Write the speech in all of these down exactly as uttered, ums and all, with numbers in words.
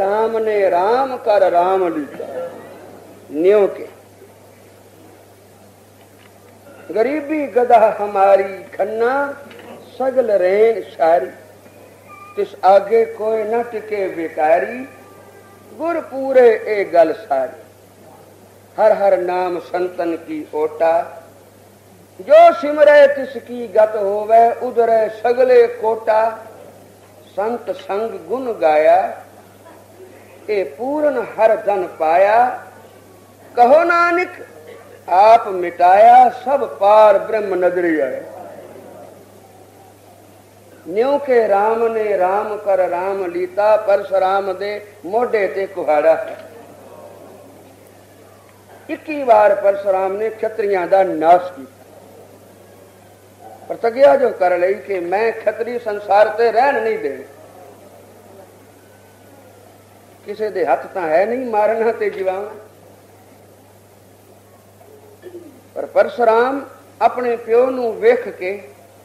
राम ने राम कर राम लीता। न्यों के गरीबी गदा हमारी खन्ना सगल रेन शारी, तिस आगे कोई न टिके बेकारी, गुर पूरे ए गल सारी। हर हर नाम संतन की ओटा, जो सिमरे तिसकी गत होवे, उधरे सगले कोटा। संत संग गुण गाया, ए पूर्ण हर धन पाया। कहो नानक आप मिटाया, सब पार ब्रह्म नजरी आया। न्यों के राम ने राम कर राम लीता, परशुराम दे मोढे ते कुहाड़ा है। इक्की बार परशुराम ने क्षत्रियां दा नाश किया। प्रतिज्ञा जो कर लई कि मैं खतरी संसार ते रहन नहीं देने। किसी दे हथ तां है नहीं मारना ते जीवाना। पर परशुराम अपने प्यो नूं वेख के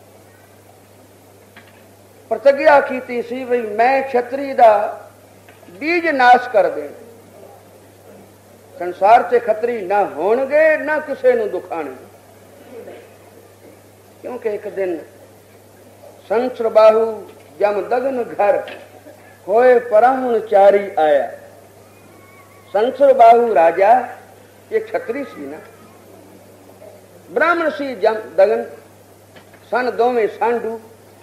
प्रतिज्ञा कीती सी भी मैं क्षत्रिय दा बीज नाश कर दे। संसार से खतरी ना होणगे ना किसी नूं दुखाणे। क्योंकि एक दिन संसर बाहु जम दगन घर होए पराहुण चारी आया। संसर बाहु राजा ये क्षत्रिय सी ना, ब्राह्मण सी जम दगन सन दोवें सांडू।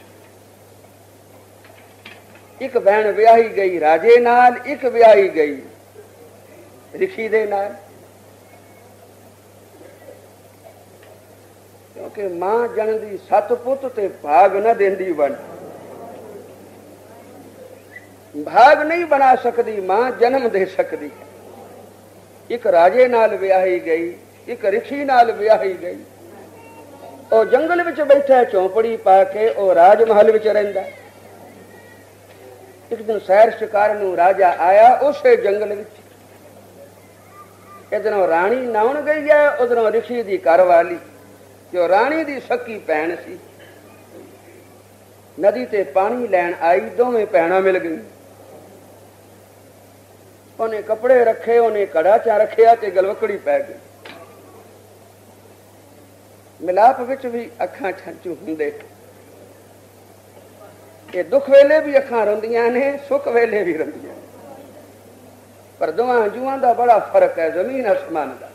एक भैन ब्याही गई राजे नाल, एक ब्याही गई ऋषि दे नाल। क्योंकि मां जनदी सत पुत ते भाग न देंदी बन। भाग नहीं बना सकती मां, जन्म दे सकती। एक राजे नाल ब्याही गई, एक ऋषि नाल ब्याही गई। और जंगल विच बैठा चौपड़ी पा के और राजमहल विच रहिंदा। एक दिन सैर शिकार नूं राजा आया उसे जंगल विच। इधरों राणी नाउण गई है, उधरों ऋषि दी घरवाली जो राणी दी सकी भैन सी। नदी ते पानी लैन आई, दोवें भैणां मिल गई। उन्हें कपड़े रखे, उन्हें कड़ा चा रखिया ते गलवकड़ी पै गई। मिलाप विच भी अखां छंचू हुंदे। ये दुख वेले भी अखां रोंदियां ने, सुख वेले भी रोंदियां। पर दोवां हंझुआं दा बड़ा फर्क है, जमीन आसमान का।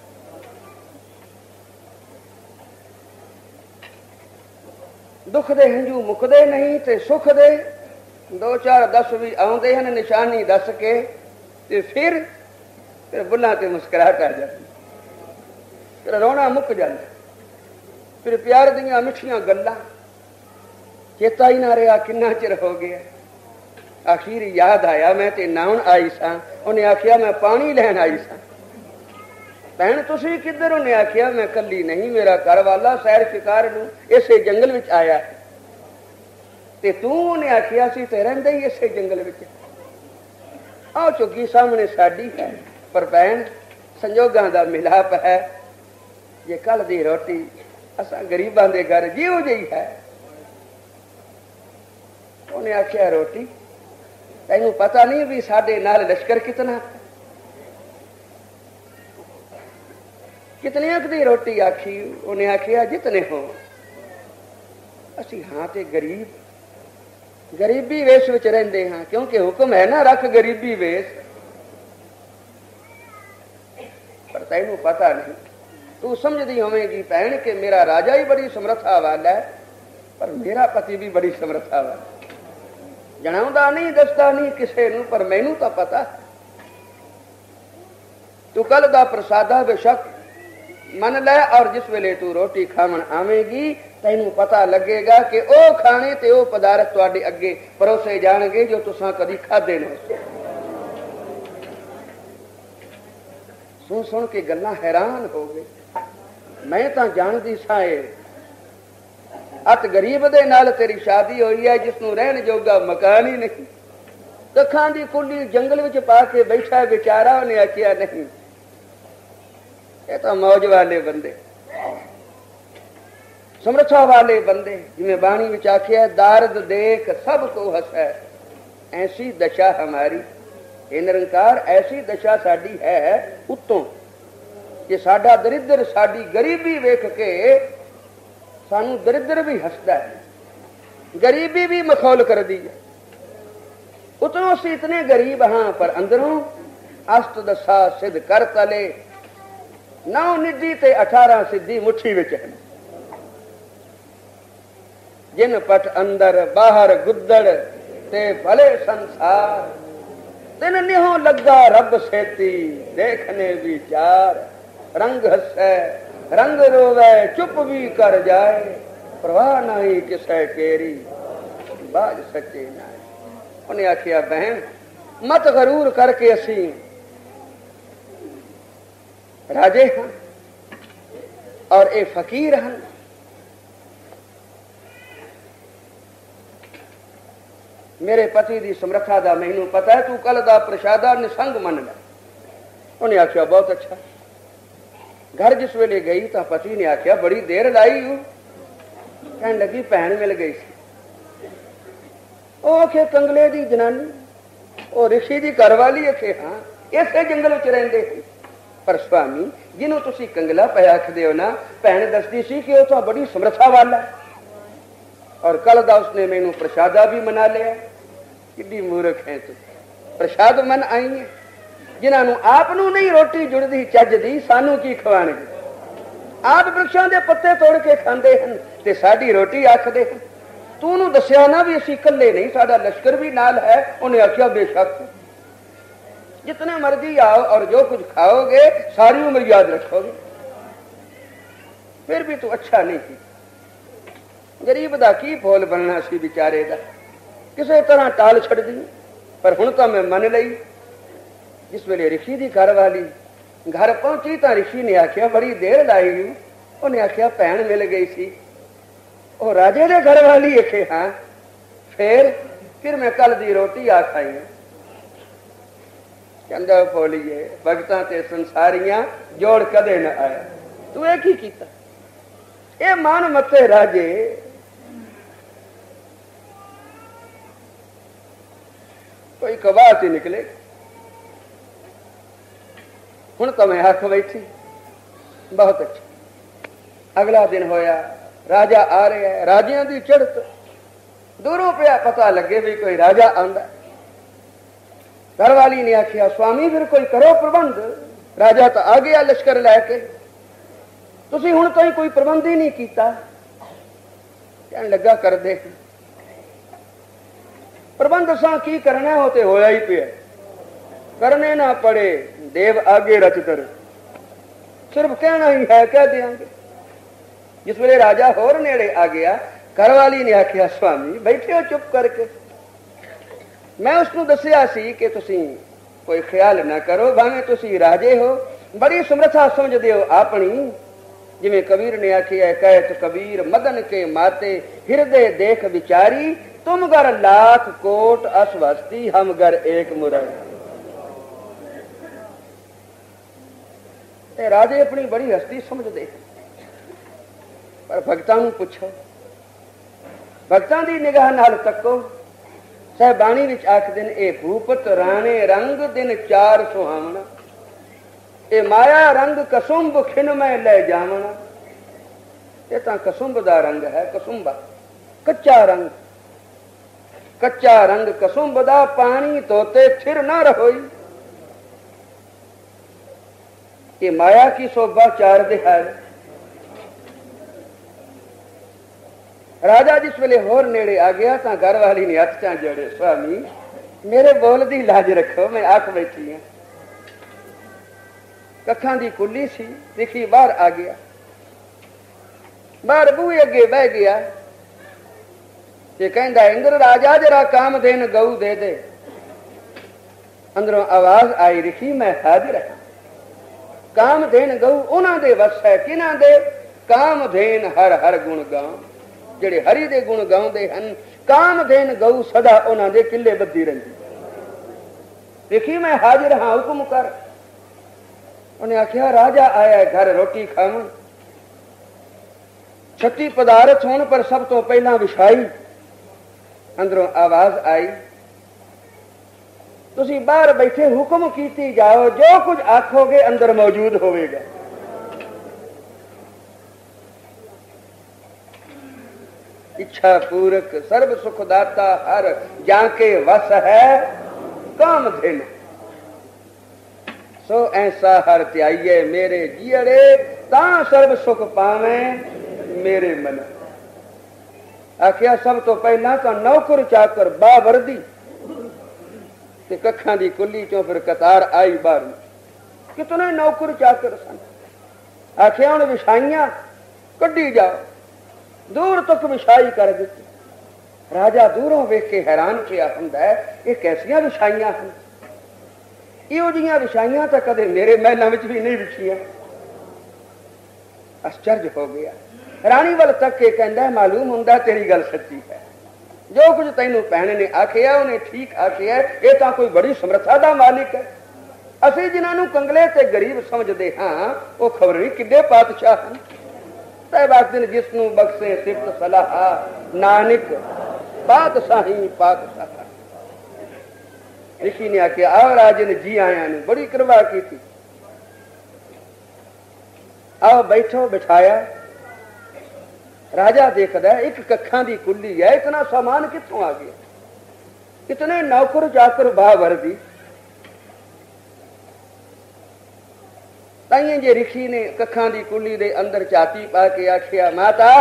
दुख दे हंझू मुकदे नहीं ते सुख दे दो चार दस भी आउंदे हन निशानी दस के ते फिर फिर बुल्लां ते मुस्कुराहट आ जाती। फिर रोना मुक जाता। फिर प्यार दियां मिठियां गल्लां चेता ही ना रहा किन्ना चिर हो गया। आखिर याद आया मैं ते नाउण आई सा। उन्हें आखिया मैं पानी लैन आई सा। भैन तुसी किधर? उन्हें आखिया मैं कली नहीं, मेरा घर वाला सैर शिकार नूं इसे जंगल विच आया ते तू? उन्हें आखिया सी ते रहिंदा ही इसे जंगल विच। आओ चुगी सामने साडी है, पर भैन संजोगां दा मिलाप है। ये कल दी रोटी असां गरीबां दे घर जीव जी है। उन्हें आखिया रोटी तैनू पता नहीं भी साडे नाल लश्कर कितना, कितने दी रोटी आखी? उन्हें आखिया जितने हो। असी हाँ ते गरीब, गरीबी वेश विच रहिंदे हां, क्योंकि हुक्म है ना रख गरीबी वेश। पर तैनू पता नहीं, तू समझदी होवेगी भैन कि मेरा राजा ही बड़ी समर्था वाला है, पर मेरा पति भी बड़ी समर्था वाला। जणाउंदा नहीं, दसदा नहीं किसे नूं, पर मैनू तो पता। तू कल दा प्रसादा बेशक मन लै, और जिस वेले तू रोटी खावन आवेगी तैनू पता लगेगा कि ओ खाने ते ओ पदार्थ तुहाडे अगे परोसे जाणगे जो तुसां कदी खाधे न। सुन सुन के गल्लां हैरान हो गए। मैं तां जाणदी सां अत गरीब दे नाल तेरी शादी हुई है जिसनू रहन जोगा मकान ही नहीं। कखां दी कुली जंगल विच पा के बैठा बेचारा। उन्हें आखिया नहीं, ये तो मौज वाले बंदे, समर्था वाले बंदे। जिमें बाणी विच आखिया दारद देख सब को हंसै, ऐसी दशा हमारी। ਇਹ ਨਿਰੰਕਾਰ ਐਸੀ ਦਸ਼ਾ ਸਾਡੀ ਹੈ ਉੱਤੋਂ ਕਿ ਸਾਡਾ ਦਰਿਦਰ ਸਾਡੀ ਗਰੀਬੀ ਵੇਖ ਕੇ ਸਾਨੂੰ ਦਰਿਦਰ ਵੀ ਹੱਸਦਾ ਹੈ, गरीबी भी मखौल कर दी है। उतनों से इतने गरीब हाँ पर अंदरों अष्ट दशा सिद्ध कर तले नौ निधि ते अठारह सिद्धि मुट्ठी विच है। जिन पट अंदर बाहर गुद्दड़ ते भले संसार दिन निहो लगा रब सेती देखने विचार रंग हसे रंग रोवे चुप भी कर जाए प्रवाह नहीं किसे केरी बाज सच्चे ना। उन्हें आखिया बहन मत गरूर करके असी राजे हैं और ए फकीर हैं। मेरे पति दी समर्था दा मैनू पता है, तू कल दा प्रशादा निसंग मन ले। उन्हें आखिया बहुत अच्छा। घर जिस वेले गई तो पति ने आखिया बड़ी देर लाई हूं। कहने लगी भैन मिल गई सी। ओ आखे कंगले दी जनानी, ओ ऋषि दी घरवाली आखे हाँ इसे जंगल च रहिंदे सी। पर स्वामी जिन्हों तुसी कंगला पे आखदे हो ना, भैन दसदी सी कि तो बड़ी समर्था वाला है और कल दा उसने मैनू प्रसादा भी मना लिया। किड्डी मूर्ख है तू, प्रसाद मन आई है जिन्होंने आप नू नहीं रोटी जुड़दी चज दी, सानू की खवाणगे। आप वृक्षां दे पत्ते तोड़ के खांदे हन ते साडी रोटी आखदे हन। तू नू दस्या ना भी असीं कल्ले नहीं, साडा लश्कर भी नाल है। उन्हें आख्या बेशक जितने मर्जी आओ और जो कुछ खाओगे सारी उम्र याद रखोगे। फिर भी तू अच्छा नहीं की। गरीब दा की फूल बनना सी बेचारे दा, किसी तरह टाल छड़ दी। पर हुण तां मैं मन लई। जिस वेले ऋषि दी घर वाली घर पहुंची तो ऋषि ने आख्या बड़ी देर लाई हूं। उन्हें आख्या भैन मिल गई सी। और राजे दे घर वाली आखे हाँ फिर फिर मैं कल दी रोटी आ खाई। कहंदा बोलिए भगतां ते संसारियां जोड़ कदे न आया। तू एक ही कीता ए मान मते राजे। कोई कबात ही निकले। हुण तो मैं आख बैठी बहुत अच्छा। अगला दिन होया, राजा आ रहा है। राजियां दी चढ़त दूरों पे पता लगे भी कोई राजा आंदा। घरवाली ने आखिया स्वामी फिर कोई करो प्रबंध। राजा तो आ गया लश्कर लैके, तुसी हुण तो ही कोई प्रबंध ही नहीं कीता। कहने लगा कर दे प्रबंध सा की करना हो ते होया ही पिया। करने ना पड़े देव आगे रच कर, सिर्फ कहना ही है कह देंगे। जिस वेले राजा होर नेड़े आ गया, घरवाली ने आखिया स्वामी बैठे हो चुप करके। मैं उसको दसिया सी कि तुसी कोई ख्याल ना करो, भावें तुसी राजे हो, बड़ी समर्था समझदे हो अपनी। जिवें कबीर ने आखिया कहत कबीर मदन के माते हृदय देख विचारी, तुम घर लाख कोट असवस्ती हम घर एक मुरई। राजे अपनी बड़ी हस्ती समझते, पर भगतां नूं पुछो, भगतां दी निगाह नाल तको। सहबाणी विच आखदे ने ए भूपत राणे रंग दिन चार सुहावना, ए माया रंग कसुंब खिन में ले जावना। ये तां कसुंब दा रंग है, कसुंबा कच्चा रंग। कच्चा रंग कसुंब दा पानी तोते थिर ना रहोई। ये माया की शोभा चार दिहाड़। राजा जिस वेले होर नेड़े आ गया तो घर वाली ने हथ चा जोड़े, स्वामी मेरे बोल दी लाज रखो, मैं आख बैठी हूं। कखा दी कुली सी, दिखी बाहर आ गया। बाहर बूहे अगे बह गया ते कहंदा इंद्र राजा जरा काम देन गऊ दे दे। अंदरों आवाज आई ऋषि मैं हाजिर है। काम देन गऊ उन्हां दे वस है, किन्हां दे? काम देन हर हर गुण गाऊं, जेड़े हरि दे गुण गाउंदे हन। काम देन गऊ सदा उन्हां दे किले बद्दी रहिंदी। ऋषि मैं हाजिर हां, हुक्म कर। उन्हें आख्या राजा आया घर रोटी खावन, छत्ती पदार्थ होने पर सब तो पहला विछाई। अंदरों आवाज आई ਤੁਸੀਂ ਬਾਹਰ ਬੈਠੇ ਹੁਕਮ ਕੀਤੀ ਜਾਓ, ਜੋ ਕੁਝ ਆਖੋਗੇ ਅੰਦਰ ਮੌਜੂਦ ਹੋਵੇਗਾ। ਇੱਛਾ ਪੂਰਕ ਸਰਬ ਸੁਖ ਦਾਤਾ ਹਰ ਜਾਂਕੇ ਵਸ ਹੈ ਕਾਮ ਧਿਨ। ਸੋ ਐਸਾ ਹਰ ਧਿਆਈਏ ਮੇਰੇ ਜੀਅੜੇ ਤਾਂ ਸਰਬ ਸੁਖ ਪਾਵੇਂ ਮੇਰੇ ਮਨ। ਆਖਿਆ ਸਭ ਤੋਂ ਪਹਿਲਾਂ ਤਾਂ ਨੌਕਰ ਚਾਕਰ ਬਾਵਰਦੀ ਤੇ ਕੱਖਾਂ ਦੀ ਕੁੱਲੀ ਚੋਂ ਫਿਰ ਕਤਾਰ ਆਈ ਬਾਹਰ। ਕਿਤਨੇ ਨੌਕਰ ਚਾਕਰ ਸਨ। ਆਖਿਆ ਹੁਣ ਵਿਛਾਈਆਂ ਕੱਢੀ ਜਾਓ, ਦੂਰ ਤੱਕ ਵਿਛਾਈ ਕਰ ਦਿੱਤੀ। ਰਾਜਾ ਦੂਰੋਂ ਵੇਖ ਕੇ ਹੈਰਾਨ ਪਿਆ ਹੁੰਦਾ ਹੈ, ਇਹ ਕੈਸੀਆਂ ਵਿਛਾਈਆਂ ਹਨ? ਇਹੋ ਜਿਹੀਆਂ ਵਿਛਾਈਆਂ ਤਾਂ ਕਦੇ ਮੇਰੇ ਮਹਿਲਾਂ ਵਿੱਚ ਵੀ ਨਹੀਂ ਵਿਛੀਆਂ। ਅਸਚਰਜ ਹੋ ਗਿਆ। ਰਾਣੀ ਵੱਲ ਤੱਕ ਕੇ ਕਹਿੰਦਾ, ਮਾਲੂਮ ਹੁੰਦਾ ਤੇਰੀ ਗੱਲ ਸੱਚੀ ਹੈ, ਜੋ ਕੁਝ ਤੈਨੂੰ ਭੈਣ ਨੇ ਆਖਿਆ ਉਹਨੇ ਠੀਕ ਆਖਿਆ, ਇਹ ਤਾਂ ਕੋਈ ਬੜੀ ਸਮਰੱਥਾ ਦਾ ਮਾਲਿਕ ਹੈ। ਅਸੀਂ ਜਿਨ੍ਹਾਂ ਨੂੰ ਕੰਗਲੇ ਤੇ ਗਰੀਬ ਸਮਝਦੇ ਹਾਂ, ਉਹ ਖਬਰ ਨਹੀਂ ਕਿੱਡੇ ਪਾਤਸ਼ਾਹ ਹਨ। ਤੈਬਾਦਿਨ ਜਿਸ ਨੂੰ ਬਖਸ਼ੇ ਸਿਫਤ ਸਲਾਹ, ਨਾਨਕ ਪਾਤਸ਼ਾਹੀ ਪਾਤਸ਼ਾਹ। ਰਿਸ਼ੀ ਨੇ ਆਖਿਆ, ਆਓ ਰਾਜੇ ਨੇ ਜੀ ਆਇਆਂ ਨੂੰ ਬੜੀ ਕਿਰਪਾ ਕੀਤੀ, ਆਓ ਬੈਠੋ। ਬਿਠਾਇਆ। ਰਾਜਾ ਦੇਖਦਾ ਇੱਕ ਕੱਖਾਂ ਦੀ ਕੁੱਲੀ ਹੈ, ਇਤਨਾ ਸਾਮਾਨ ਕਿੱਥੋਂ ਆ ਗਿਆ? ਕਿਤਨੇ ਨੌਕਰ ਚਾਕਰ ਬਾਹ ਵਰਦੀ। ਤਾਈਏ ਜੇ ਰਿਸ਼ੀ ਨੇ ਕੱਖਾਂ ਦੀ ਕੁੱਲੀ ਦੇ ਅੰਦਰ ਝਾਤੀ ਪਾ ਕੇ ਆਖਿਆ, ਮਾਤਾ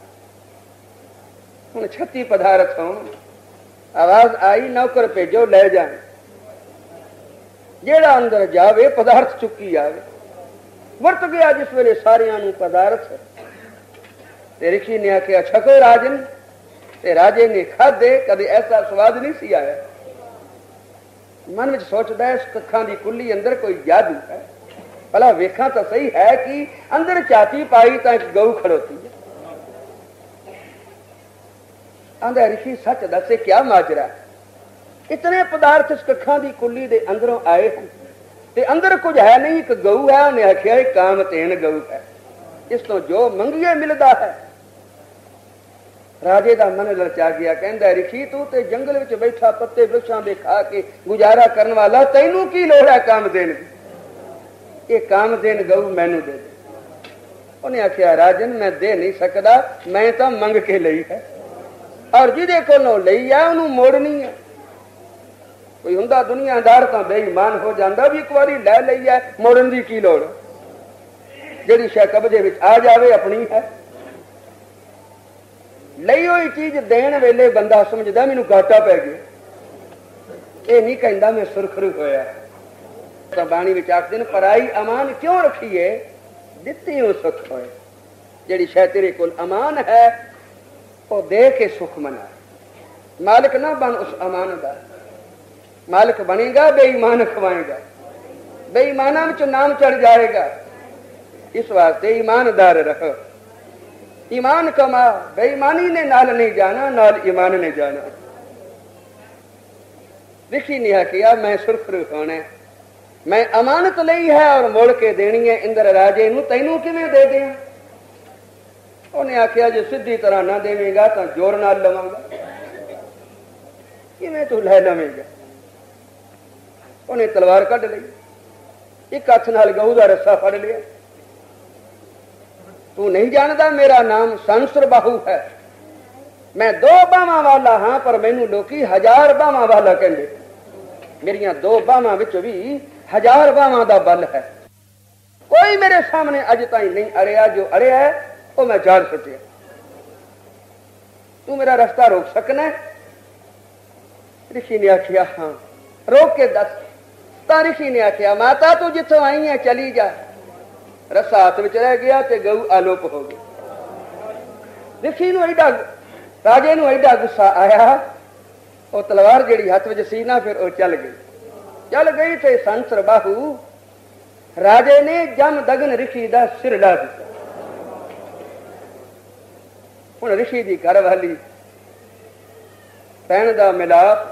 ਹੁਣ ਛੱਤੀ ਪਦਾਰਥ ਹੋਣ। ਆਵਾਜ਼ ਆਈ, ਨੌਕਰ ਭੇਜੋ ਲੈ ਜਾਣ। ਜਿਹੜਾ ਅੰਦਰ ਜਾਵੇ ਪਦਾਰਥ ਚੁੱਕੀ ਆਵੇ। ਵਰਤ ਗਿਆ ਜਿਸ ਵੇਲੇ ਸਾਰਿਆਂ ਨੂੰ ਪਦਾਰਥ। ਤੇ ਰਿਸ਼ੀ ਨੇ ਆਖਿਆ, ਛਕੋ ਰਾਜਨ। ਤੇ ਰਾਜੇ ਨੇ ਖਾਧੇ। ਕਦੇ ਐਸਾ ਸਵਾਦ ਨਹੀਂ ਸੀ ਆਇਆ। ਮਨ ਵਿੱਚ ਸੋਚਦਾ, ਇਸ ਕੱਖਾਂ ਦੀ ਕੁੱਲੀ ਅੰਦਰ ਕੋਈ ਜਾਦੂ ਹੈ। ਭਲਾ ਵੇਖਾਂ ਤਾਂ ਸਹੀ ਹੈ ਕਿ ਅੰਦਰ ਝਾਤੀ ਪਾਈ ਤਾਂ ਇੱਕ ਗਊ ਖੜੋਤੀ ਹੈ। ਆਂਦਾ, ਰਿਸ਼ੀ ਸੱਚ ਦੱਸੇ ਕਿਆ ਮਾਜਰਾ? ਇਤਨੇ ਪਦਾਰਥ ਇਸ ਕੱਖਾਂ ਦੀ ਕੁੱਲੀ ਦੇ ਅੰਦਰੋਂ ਆਏ ਹਨ ਤੇ ਅੰਦਰ ਕੁਝ ਹੈ ਨਹੀਂ, ਇੱਕ ਗਊ ਹੈ। ਉਹਨੇ ਆਖਿਆ, ਇਹ ਕਾਮਧੇਨ ਗਊ ਹੈ, ਇਸ ਤੋਂ ਜੋ ਮੰਗੀਏ ਮਿਲਦਾ ਹੈ। ਰਾਜੇ ਦਾ ਮਨ ਲਲਚਾ ਗਿਆ। ਕਹਿੰਦਾ, ਰਿਸ਼ੀ ਤੂੰ ਤੇ ਜੰਗਲ ਵਿੱਚ ਬੈਠਾ ਪੱਤੇ ਵ੍ਰਿਕਸ਼ਾਂ ਦੇ ਖਾ ਕੇ ਗੁਜ਼ਾਰਾ ਕਰਨ ਵਾਲਾ, ਤੈਨੂੰ ਕੀ ਲੋੜ ਹੈ ਕਾਮਧੇਨ ਦੀ? ਇਹ ਕਾਮਧੇਨ ਗਊ ਮੈਨੂੰ ਦੇ ਦੇ। ਉਹਨੇ ਆਖਿਆ, ਰਾਜਨ ਮੈਂ ਦੇ ਨਹੀਂ ਸਕਦਾ, ਮੈਂ ਤਾਂ ਮੰਗ ਕੇ ਲਈ ਹੈ, ਔਰ ਜਿਹਦੇ ਕੋਲੋਂ ਲਈ ਹੈ ਉਹਨੂੰ ਮੋੜਨੀ ਹੈ। ਕੋਈ ਹੁੰਦਾ ਦੁਨੀਆਦਾਰ ਤਾਂ ਬੇਈਮਾਨ ਹੋ ਜਾਂਦਾ ਵੀ ਇੱਕ ਵਾਰੀ ਲੈ ਲਈ ਹੈ, ਮੋੜਨ ਦੀ ਕੀ ਲੋੜ? ਜਿਹੜੀ ਸ਼ੈ ਕਬਜ਼ੇ ਵਿੱਚ ਆ ਜਾਵੇ ਆਪਣੀ ਹੈ। ਲਈ ਹੋਈ ਚੀਜ਼ ਦੇਣ ਵੇਲੇ ਬੰਦਾ ਸਮਝਦਾ ਮੈਨੂੰ ਘਾਟਾ ਪੈ ਗਿਆ। ਇਹ ਨਹੀਂ ਕਹਿੰਦਾ ਮੈਂ ਸੁਰਖਰੂ ਹੋਇਆ। ਤਾਂ ਬਾਣੀ ਵਿੱਚ ਆਖਦੇ ਨੇ, ਪਰਾਈ ਅਮਾਨ ਕਿਉਂ ਰੱਖੀਏ, ਦਿੱਤੀ ਉਹ ਸੁਖ ਹੋਏ। ਜਿਹੜੀ ਸ਼ੈ ਤੇਰੇ ਕੋਲ ਅਮਾਨ ਹੈ ਉਹ ਦੇ ਕੇ ਸੁਖ ਮਨਾ। ਮਾਲਕ ਨਾ ਬਣ ਉਸ ਅਮਾਨ ਦਾ। ਮਾਲਕ ਬਣੇਗਾ ਬੇਈਮਾਨ ਖਵਾਏਗਾ, ਬੇਈਮਾਨਾਂ ਵਿੱਚ ਨਾਮ ਚੜ ਜਾਏਗਾ। ਇਸ ਵਾਸਤੇ ईमानदार रहो, ईमान कमा। बेईमानी ने नाल नहीं जाना, नाल ईमान ने जाना। रिषि ने किया, मैं सुरखरू होना, मैं अमानत लई है और मोड़ के देनी है इंद्र राजे नूं, तैनूं किवें दे दें? उन्हें आखिया, जो सीधी तरह ना देवेगा तो जोर नाल लवांगा। किवें तू लै लवेगा? उन्हें तलवार कढ़ लई, एक हथ नाल गऊ दा रस्सा फड़ लिया। तू नहीं जानता मेरा नाम संसर बाहू है, मैं दो बाहां वाला हाँ, पर मैनू लोकी हजार बाहां वाला कहंदे। मेरिया दो बाहां विच भी हजार बाहां दा बल है। कोई मेरे सामने अज ताईं नहीं अड़िया, जो अड़िया है वो मैं जाल सुटिया। तू मेरा रास्ता रोक सकना? ऋषि ने आखिया, हाँ रोक के दस। ता ऋषि ने आखिया, माता तू जिथों आई है चली जा। रस्सा हाथ में रह गया ते गऊ आलोप हो गई। ऋषि नूं एडा, राजे नूं एडा गुस्सा आया, वो तलवार जिहड़ी हथ विच सी ना, फिर वो चल गई। चल गई ते संसर बाहू राजे ने जम दगन ऋषि दा सिर ला दिता। हुण ऋषि दी घर वाली भैण दा मिलाप,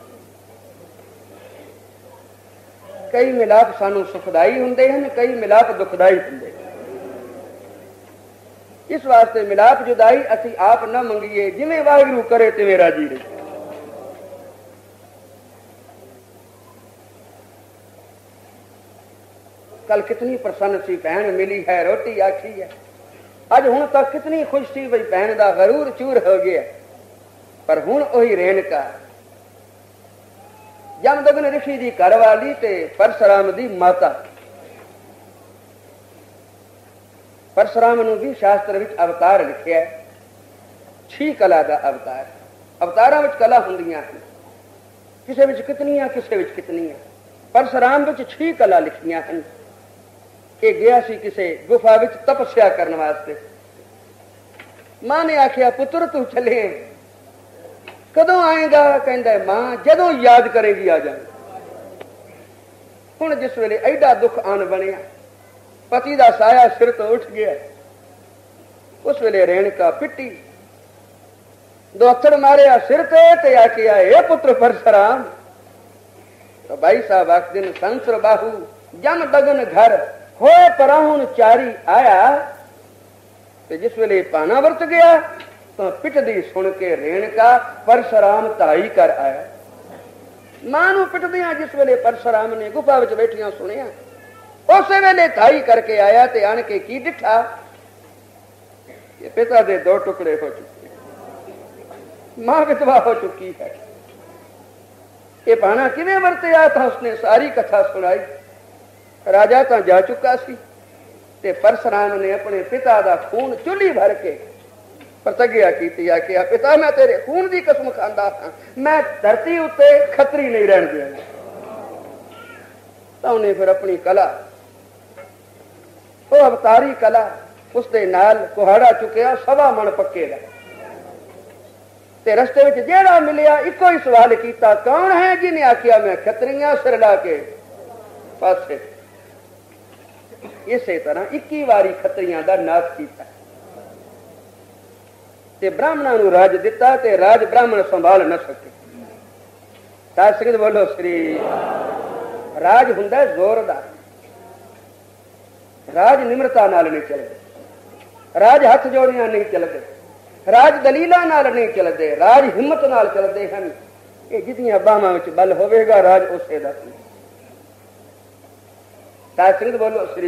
कई मिलाप सानू सुखदाई हुंदे हन, कई मिलाप दुखदाई हुंदे। इस वास्ते मिलाप जुदाई असी आप न मंगीए, जिवें वाहिगुरू करे तिवें राजी रही। कल कितनी प्रसन्न सी, भैन मिली है, रोटी आखी है। अज हुण तक कितनी खुश सी बई भैन दा गरूर चूर हो गया। पर हुण ओही रेणका जमदग्न ऋषि दी घरवाली ते परशुराम दी माता। परशुराम नूं भी शास्त्र विच अवतार लिखिया है, छी कला दा अवतार। अवतारां विच कला हुंदियां हन, किसे विच कितनियां किसे विच कितनियां। परशुराम विच छी कला लिखियां हन। कि गया सी किसे गुफा विच तपस्या करने वास्ते। मां ने आखिया पुत्र तू चले कदों आएगा? कहंदा मां जदों याद करेगी आ जाए। हुण जिस वेले एडा दुख आन बनिया, पति दा साया सिर तो उठ गया, उस वेले रेणुका पिट्टी, दो अथड़ मारिया सिर ते ते आखिया हे पुत्र परशुराम। तो भाई साहब आखदे ने संसर बाहू जम दगन घर होए पराहुन चारी आया। ते जिस वेले पाना वरत गया तो पिटदी सुन के रेणुका परशुराम ताई कर आया। मां नूं पिटदियां जिस वेले परशुराम ने गुफा विच बैठियां सुनिया, उस वेले ताई करके आया ते आण के की दिखा, ये पिता दे दो टुकड़े हो चुके, मां विधवा हो चुकी है। ये पाना किवें वरतिया? था उसने सारी कथा सुनाई। राजा तो जा चुका सी ते परशुराम ने अपने पिता दा खून चुली भर के प्रतिज्ञा की, आखिया पिता मैं तेरे खून की कसम खांदा हां, मैं धरती उत्ते खतरी नहीं रहन देना। तो उन्हें फिर अपनी कला, वो अवतारी कला, उसके नाल कुहाड़ा चुकिया सवा मन पक्के दा। ते रस्ते विच जेड़ा मिलिया इको ही सवाल किया, कौन है? जिन्हें आखिया मैं खतरियां सिर ला के पासे। इसे तरह इक्की वारी खतरियां दा नाश किया ते ब्राह्मणां नूं राज दिता ते राज ब्राह्मण संभाल न सके। साध संगत बोलो श्री। राज हुंदा जोरदार, राज निम्रता नाल नहीं चलदे, राज हथ जोड़ियां नहीं चलदे, राज दलीला नाल नहीं चलदे, राज हिम्मत नाल चलदे हन। ये जिदियां बाहां विच बल होवेगा राज उसे दा सी। साध संगत बोलो श्री।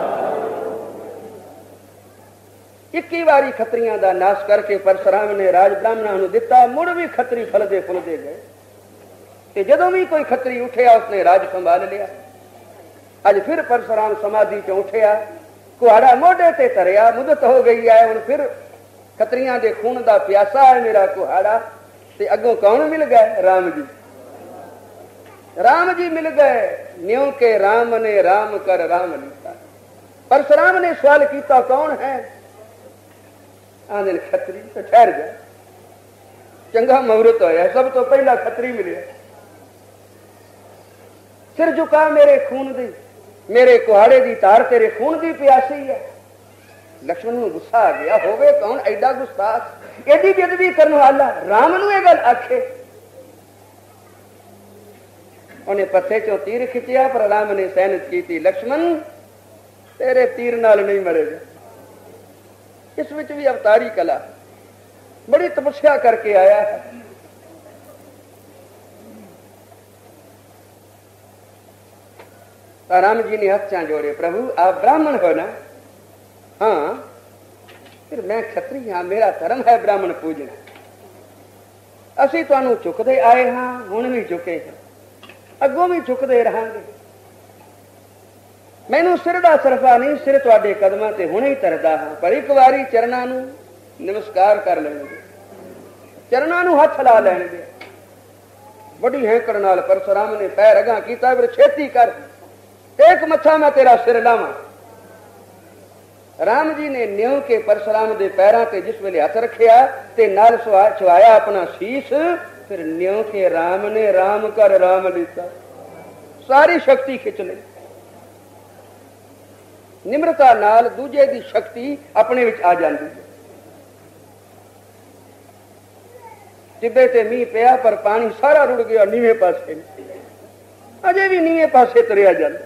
इक्की वारी खतरियां दा नाश करके परशुराम ने राज ब्राह्मणां नूं दिता। मुड़ भी खतरी फलदे फुलदे गए ते जदों भी कोई खतरी उठिया उसने राज संभाल लिया। अज फिर परशुराम समाधि चों उठिया, कुहाड़ा मोढे ते धरिया, मुदत हो गई है। हुण फिर खतरियां दे खून दा प्यासा है मेरा कुहाड़ा। ते अगों कौन मिल गए? राम जी। राम जी मिल गए। न्यों के राम ने राम कर राम लीता। परशुराम ने सवाल किया कौन है? आंदे खतरी। तो ठहर गया, चंगा मुहूर्त होया, सब तो पहला खतरी मिले। सिर झुका मेरे खून दी, मेरे कुहाड़े दी तार तेरे खून दी प्यासी है। लक्ष्मण नूं गुस्सा आ गया, होवे कौन एडा गुस्ताख, एडी बेदबी करने वाला, राम नूं ये गल आखे। उन्हें पत्थे चो तीर खिंचिया पर राम ने सहनत की, लक्ष्मण तेरे तीर नाल नहीं मरेगा। इस विच भी अवतारी कला, बड़ी तपस्या करके आया है। राम जी ने हाथ जोड़े, प्रभु आप ब्राह्मण हो ना? हाँ। फिर मैं खत्री हाँ, मेरा धर्म है ब्राह्मण पूजना। असी तुहानू चुकते आए हाँ, हुण भी चुके हैं, अगों भी चुकते रहांगे। मैनू सिर दा सरफा नहीं, सिर तुहाडे कदमां ते हुणे ही तरदा हाँ, पर एक बारी चरणां नूं नमस्कार कर लेंगे, चरणां नूं हथ ला लेंगे। बड़ी हैंकड़ नाल परशुराम ने पैर अगां कीता, फिर छेती कर एक मत्था मैं तेरा सिर लावां। राम जी ने न्यों के परशुराम दे पैरां ते जिस वेले हथ रखिया ते नाल छुआया अपना शीश, फिर न्यों के राम ने राम कर राम लीता, सारी शक्ति खिंच ली। निम्रता नाल दूजे दी शक्ति अपने विच आ जाती है। टिब्बे ते मीह पिया पर पानी सारा रुड़ गया नीवे पासे, अजे भी नीवे पासे तुरिया जाता।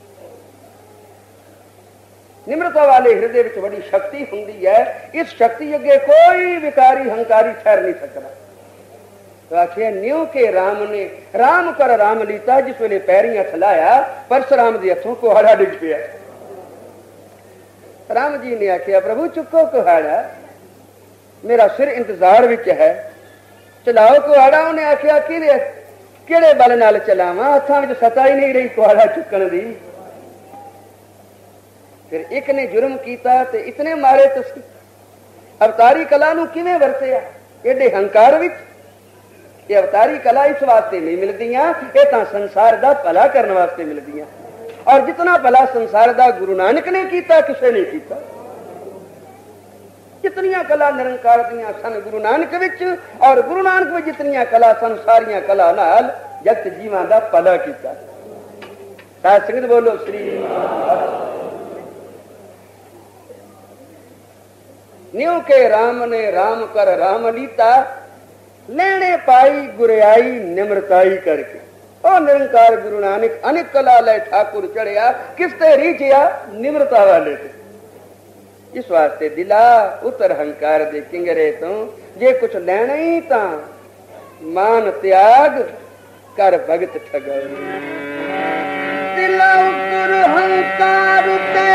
निम्रता वाले हृदय विच बड़ी शक्ति हुंदी है। इस शक्ति अगे कोई विकारी हंकारी ठहर नहीं सकता। तो आखिया न्यू के राम ने राम कर राम लीता, जिस वेले पैरी हथ लाया परशुराम के हथों कुहाड़ा डिग पिया। राम जी ने आखिया प्रभु चुको कुहाड़ा, मेरा सिर इंतजार विच है, चलाओ कुहाड़ा। उन्हें आखिया कि किहड़े बल नाल चलावां, हथां विच सता ही नहीं रही कुहाड़ा चुकण दी। फिर एक ने जुर्म किया ते इतने मारे तुसी अवतारी कला नूं किवें वरतिया, एडे हंकार विच। ये अवतारी कला इस वास्ते नहीं मिलदियां, ये तां संसार दा भला करने वास्ते मिलदियां। और जितना भला संसार दा गुरु नानक ने किया किसे नहीं किया। जितनियां कला निरंकार दियां सन गुरु नानक विच, और गुरु नानक विच जितनियां कला सन सारियां कला नाल जगत जीवां दा भला कीता। साध संगत बोलो श्री न्यू के राम ने राम कर राम लीता, लेने पाई गुरियाई निम्रताई करके। ओ निरंकार गुरु नानक अनेक कला ले ठाकुर चढ़िया, किसते रीचिया निम्रता वाले थे। इस वास्ते दिला उतर हंकार दे किंगरे तो, जे कुछ लेना ही ता मान त्याग कर भगत ठग। दिला उतर हंकार